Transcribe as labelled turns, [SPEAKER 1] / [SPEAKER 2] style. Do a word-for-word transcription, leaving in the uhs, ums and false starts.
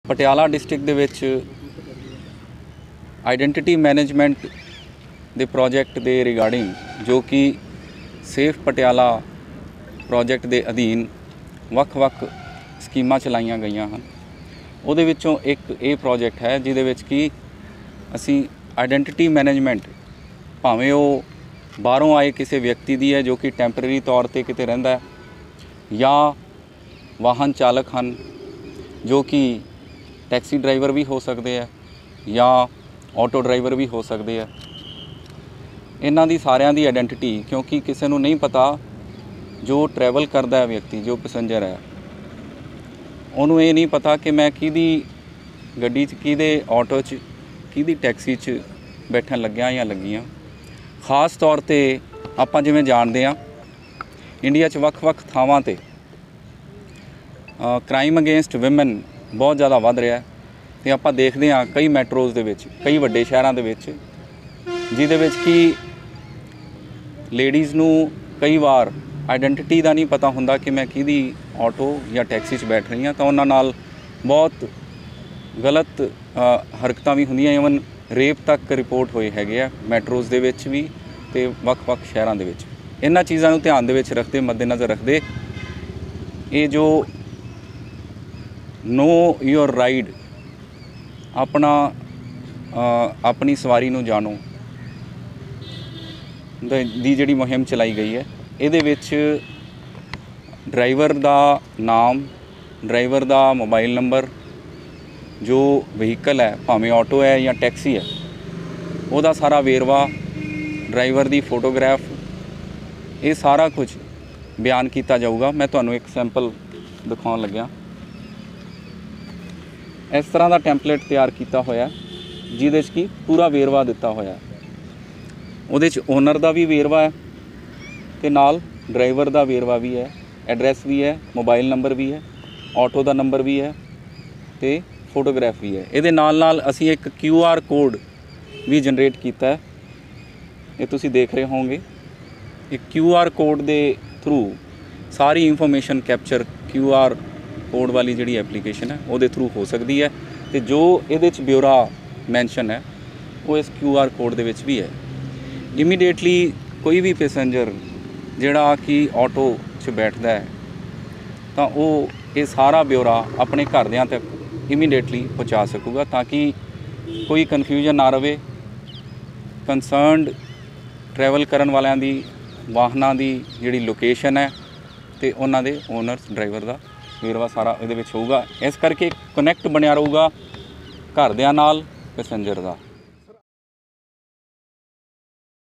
[SPEAKER 1] Patiala district ਦੇ ਵਿੱਚ identity management ਦੇ ਪ੍ਰੋਜੈਕਟ ਦੇ ਰਿਗਾਰਡਿੰਗ ਜੋ ਕਿ ਸੇਫ ਪਟਿਆਲਾ ਪ੍ਰੋਜੈਕਟ ਦੇ ਅਧੀਨ ਵੱਖ-ਵੱਖ ਸਕੀਮਾਂ ਚਲਾਈਆਂ ਗਈਆਂ ਹਨ। ਉਹਦੇ ਵਿੱਚੋਂ ਇੱਕ ਇਹ ਪ੍ਰੋਜੈਕਟ ਹੈ ਜਿਹਦੇ ਵਿੱਚ ਕਿ ਅਸੀਂ ਆਈਡੈਂਟੀਟੀ ਮੈਨੇਜਮੈਂਟ ਭਾਵੇਂ ਉਹ ਬਾਹਰੋਂ ਆਏ ਕਿਸੇ ਵਿਅਕਤੀ ਦੀ ਹੈ ਜੋ ਕਿ ਟੈਂਪਰੇਰੀ ਤੌਰ ਤੇ ਕਿਤੇ ਰਹਿੰਦਾ ਜਾਂ ਵਾਹਨ ਚਾਲਕ ਹਨ ਜੋ ਕਿ टैक्सी ड्राइवर भी हो सकते हैं या ऑटो ड्राइवर भी हो सकते हैं। इन्हां दी सारियां दी आइडेंटिटी क्योंकि किसी नूं नहीं पता जो ट्रैवल करता है व्यक्ति जो पैसेंजर है उन्होंने ये नहीं पता कि मैं किहदी गड्डी च किहदे ऑटो च किहदी टैक्सी च बैठन लग्या या लगियां। खास तौर ते आपां जिवें जाणदे हां इंडिया च वख-वख थावां ते क्राइम अगेंस्ट विमेन बहुत ज़्यादा वध रहा है तो आप देखते हाँ कई मैट्रोज़ के कई वड्डे शहरों के जिहदे विच कि लेडीज़ नूं कई बार आइडेंटिटी का नहीं पता हुंदा कि मैं किहदी ऑटो या टैक्सी च बैठ रही हाँ तो उन्हां नाल बहुत गलत हरकतां भी हुंदियां। ईवन रेप तक रिपोर्ट होए हैगे आ मैट्रोज़ दे विच भी ते वख-वख शहरों के विच। इन्हां चीज़ां नूं ध्यान दे विच रखदे मद्देनज़र रखदे ये जो नो योर राइड अपना अपनी सवारी नूं जानो दी जिहड़ी मुहिम चलाई गई है इहदे विच ड्राइवर दा नाम ड्राइवर दा मोबाइल नंबर जो वहीकल है भावें ऑटो है या टैक्सी है उहदा सारा वेरवा ड्राइवर दी फोटोग्राफ ये सारा कुछ बयान किया जाऊगा। मैं तुहानूं एक सैंपल दिखाउण लग्या। इस तरह का टैंपलेट तैयार किया होया जिहदे च कि पूरा वेरवा दिता होया उहदे च ओनर का भी वेरवा है ते नाल ड्राइवर का वेरवा भी है एड्रैस भी है मोबाइल नंबर भी है ऑटो का नंबर भी है ते फोटोग्राफ भी है। इहदे नाल नाल असीं एक क्यू आर कोड भी जनरेट किया है ये तुसीं देख रहे होंगे। एक क्यू आर कोड के थ्रू सारी information capture Q R code वाली जिहड़ी एप्लीकेशन है वो थ्रू हो सकती है तो जो ये ब्यौरा मैंशन है वो इस क्यू आर कोड दे विच भी है। इमीडिएटली कोई भी पैसेंजर जिहड़ा कि ऑटो च बैठता है तो वो ये सारा ब्यौरा अपने घरदियां तक इमीडिएटली पहुँचा सकूगा ताकि कोई कन्फ्यूजन ना रहे। कंसर्नड ट्रैवल करन वालियां दी वाहनां दी जिहड़ी लोकेशन है तो उन्हां दे ओनर्स ड्राइवर का वेरवा सारा ये होगा। इस करके कनैक्ट बनया रहूगा घरदियां नाल पैसेंजर का।